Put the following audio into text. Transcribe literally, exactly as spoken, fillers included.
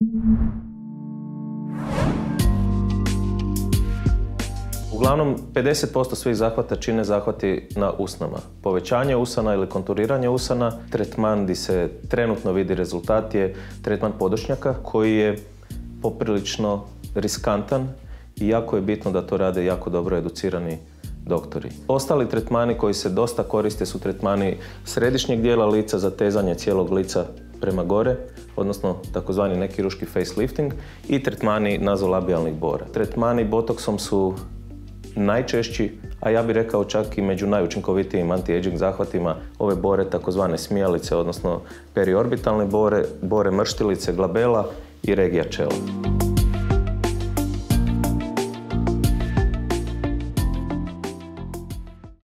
Uglavnom, pedeset posto svih zahvata čine zahvati na usnama. Povećanje usana ili konturiranje usana, tretman gdje se trenutno vidi rezultat je tretman podočnjaka koji je poprilično riskantan i jako je bitno da to rade jako dobro educirani doktori. Ostali tretmani koji se dosta koriste su tretmani središnjeg dijela lica, zatezanje cijelog lica prema gore, odnosno takozvani nekiruški facelifting i tretmani nazolabijalnih bora. Tretmani botoksom su najčešći, a ja bih rekao čak i među najučinkovitijim anti-aging zahvatima ove bore takozvane smijalice, odnosno periorbitalne bore, bore mrštilice, glabela i regija čela.